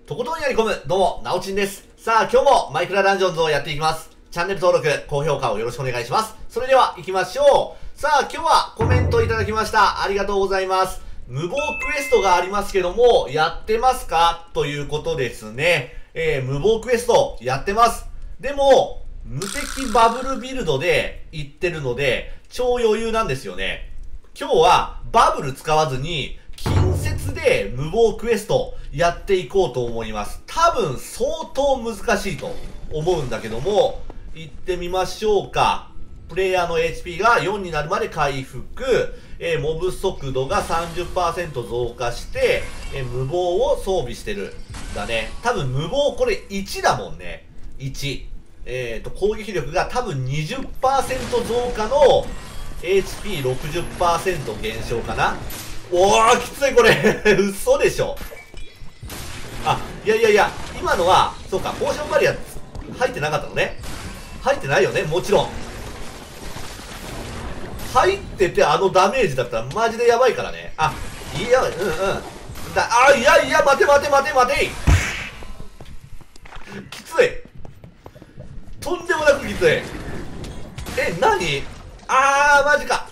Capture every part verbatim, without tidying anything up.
とことんやり込む、どうも、なおちんです。さあ、今日もマイクラダンジョンズをやっていきます。チャンネル登録、高評価をよろしくお願いします。それでは、行きましょう。さあ、今日はコメントいただきました。ありがとうございます。無謀クエストがありますけども、やってますかということですね。えー、無謀クエスト、やってます。でも、無敵バブルビルドで行ってるので、超余裕なんですよね。今日は、バブル使わずに、近接で無謀クエストやっていこうと思います。多分相当難しいと思うんだけども、行ってみましょうか。プレイヤーの エイチピー がよんになるまで回復、えー、モブ速度が さんじゅっパーセント 増加して、えー、無謀を装備してる。だね。多分無謀これいちだもんね。いち。えーと、攻撃力が多分 にじゅっパーセント 増加の エイチピーろくじゅっパーセント 減少かな。おー、きついこれ嘘でしょ。あ、いやいやいや、今のは、そうか、ポーションバリア入ってなかったのね。入ってないよね、もちろん。入っててあのダメージだったらマジでやばいからね。あ、いや、うんうん。だ、あ、いやいや、待て待て待て待てきつい。とんでもなくきつい。え、何？あー、マジか。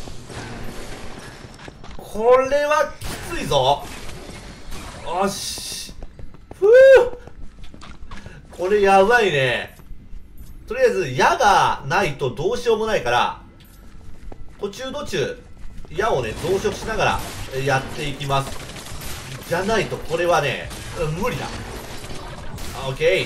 これはきついぞ。よし。ふぅ。これやばいね。とりあえず矢がないとどうしようもないから、途中途中矢をね増殖しながらやっていきます。じゃないとこれはね、うん、無理だ。オッケー。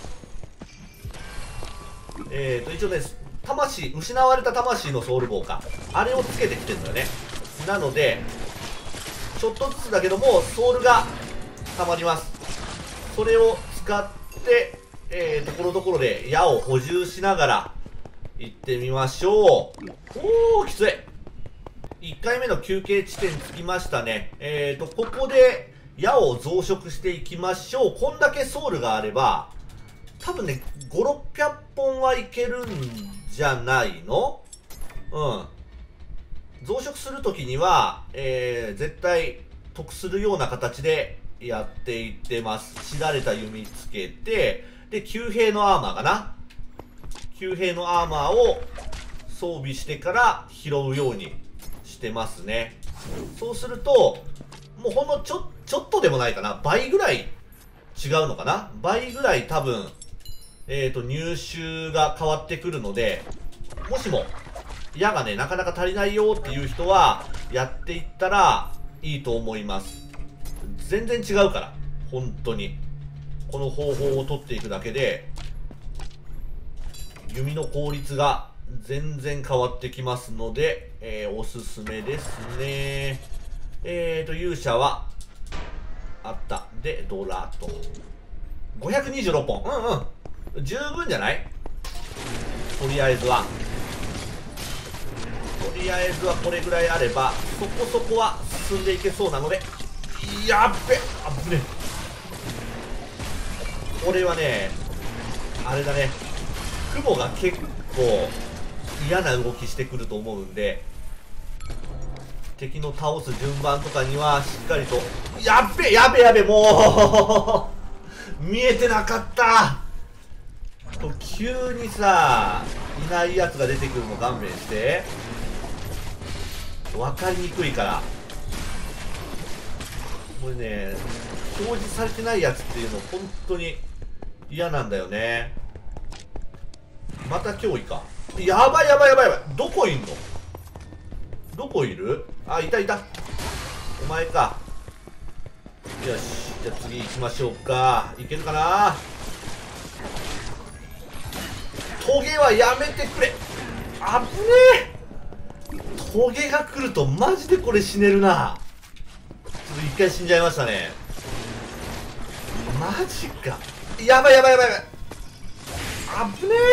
えーと一応ね、魂、失われた魂のソウルボーか、あれをつけてきてるんだよね。なのでちょっとずつだけどもソウルが溜まります。それを使ってえーところどころで矢を補充しながら行ってみましょう。おー、きつい。いっかいめの休憩地点着きましたね。えーとここで矢を増殖していきましょう。こんだけソウルがあれば多分ねご、ろっぴゃっぽんはいけるんじゃないの？うん。増殖するときには、えー、絶対得するような形でやっていってます。しだれた弓つけて、で、旧兵のアーマーかな。旧兵のアーマーを装備してから拾うようにしてますね。そうすると、もうほんのちょ、ちょっとでもないかな。倍ぐらい違うのかな。倍ぐらい多分、えっと、入手が変わってくるので、もしも、矢がね、なかなか足りないよっていう人は、やっていったらいいと思います。全然違うから。本当に。この方法を取っていくだけで、弓の効率が全然変わってきますので、えー、おすすめですね。えーと、勇者は、あった。で、ドラと。ごひゃくにじゅうろっぽん。うんうん。十分じゃない？とりあえずは。とりあえずはこれぐらいあればそこそこは進んでいけそうなので、やっべあぶね。これはねあれだね、雲が結構嫌な動きしてくると思うんで、敵の倒す順番とかにはしっかりと、やっべやべやべもう見えてなかった。急にさいないやつが出てくるの勘弁して。分かりにくいから。これね表示されてないやつっていうの本当に嫌なんだよね。また脅威か。やばいやばいやばいやばい。どこいんの？どこいる？あ、いたいた。お前か。よし、じゃあ次行きましょうか。いけるかな。トゲはやめてくれ。あぶねえ。トゲが来るとマジでこれ死ねるな。ちょっと一回死んじゃいましたね。マジか。やばいやばいやばいやばい。あぶね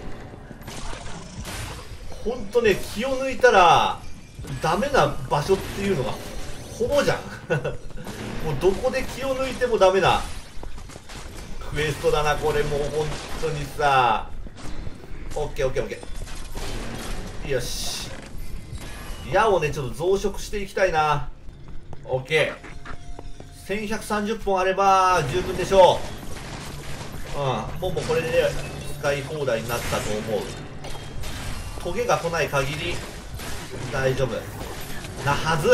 え。ほんとね、気を抜いたらダメな場所っていうのがほぼじゃんもうどこで気を抜いてもダメなクエストだなこれ。もうほんとにさ。オッケーオッケーオッケー。よし、矢をねちょっと増殖していきたいな。オッケー。 せんひゃくさんじゅっぽんあれば十分でしょう。うん、もうもうこれで使い放題になったと思う。トゲが来ない限り大丈夫なはず。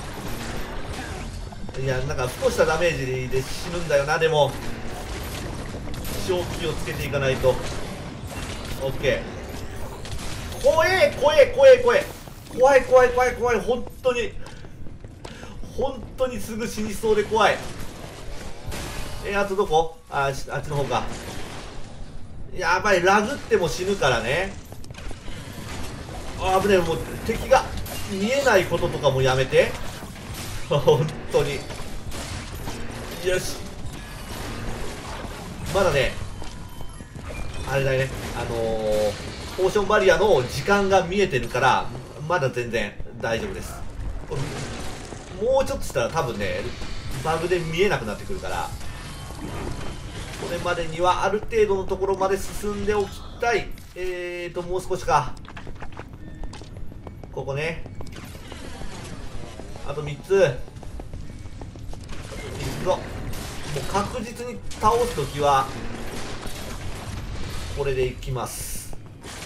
いや、なんかふとしたダメージで死ぬんだよな。でも正気をつけていかないと。オッケー。怖え怖え怖え怖え怖い怖い怖い怖い。本当に本当にすぐ死にそうで怖い。えー、あとどこ？ああっちの方か。やばい、ラグっても死ぬからね。あー危ねえ。もう敵が見えないこととかもやめて本当に。よし、まだね、あれだね、あのー、ポーションバリアの時間が見えてるからまだ全然大丈夫です。これもうちょっとしたら多分ねバグで見えなくなってくるから、これまでにはある程度のところまで進んでおきたい。えーともう少しか。ここね、あとみっつ、あとみっつぞ。もう確実に倒すときはこれでいきます。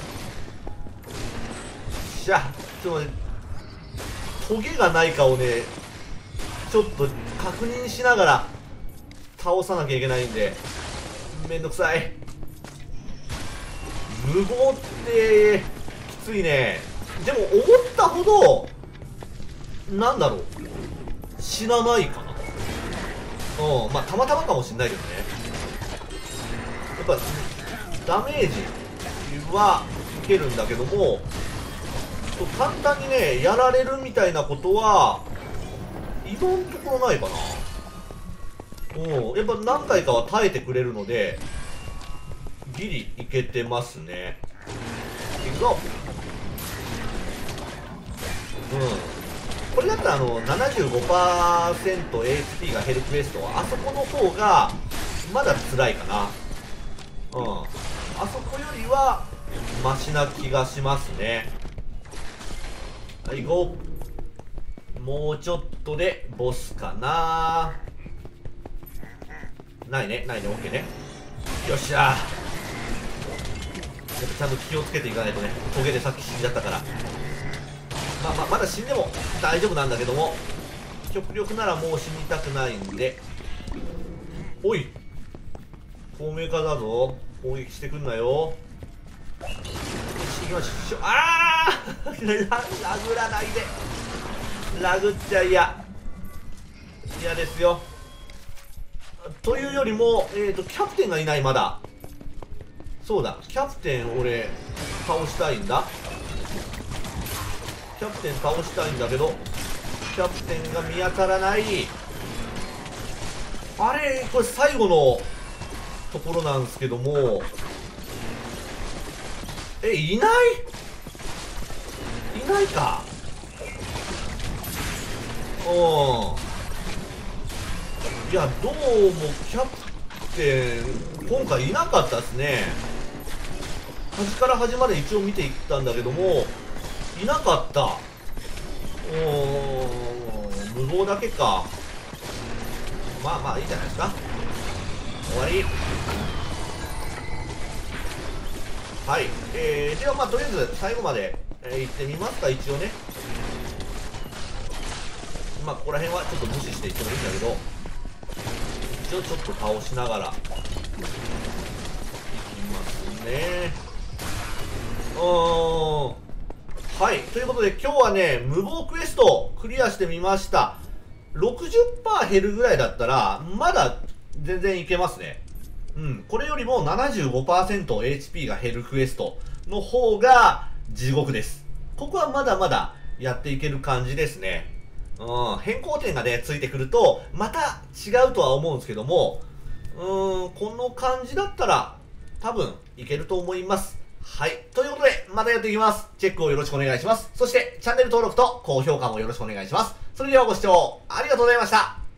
しゃ、ちょっと待って、トゲがないかをねちょっと確認しながら倒さなきゃいけないんでめんどくさい。無謀ってきついね。でも思ったほどなんだろう、死なないかな。うん、まあたまたまかもしんないけどね。やっぱダメージはいけるんだけども、簡単にねやられるみたいなことは今のところないかな。うん、やっぱ何回かは耐えてくれるのでギリいけてますね。いくぞ。うん、これだったらあの ななじゅうごパーセントエイチピー が減るクエストはあそこの方がまだ辛いかな。うん、あそこよりはマシな気がしますね。はい、行こう。もうちょっとでボスかな。ないねないね。 OK ね。よっしゃー。やっぱちゃんと気をつけていかないとね。トゲでさっき死んじゃったから。まあまあまだ死んでも大丈夫なんだけども、極力ならもう死にたくないんで。おい、透明化だぞ。攻撃してくんなよ。よし行きましょう。ああラグらないで。ラグっちゃ嫌嫌ですよ。というよりも、えーとキャプテンがいない。まだそうだ、キャプテン俺倒したいんだ。キャプテン倒したいんだけどキャプテンが見当たらない。あれこれ最後のところなんですけども、えいないいないか。うん、いやどうもキャプテン今回いなかったですね。端から端まで一応見ていったんだけどもいなかった。おー、無謀だけか。まあまあいいじゃないですか。終わり。はい、えー、ではまあとりあえず最後まで、えー、行ってみますか。一応ね、まあここら辺はちょっと無視していってもいいんだけど、一応ちょっと倒しながらいきますね。うーん、はい、ということで今日はね無謀クエストクリアしてみました。 ろくじゅっパーセント 減るぐらいだったらまだ全然いけますね。うん、これよりも ななじゅうごパーセントエイチピー が減るクエストの方が地獄です。ここはまだまだやっていける感じですね。うん、変更点がねついてくるとまた違うとは思うんですけども、うーん、この感じだったら多分いけると思います。はい。ということで、またやっていきます。チェックをよろしくお願いします。そして、チャンネル登録と高評価もよろしくお願いします。それではご視聴ありがとうございました。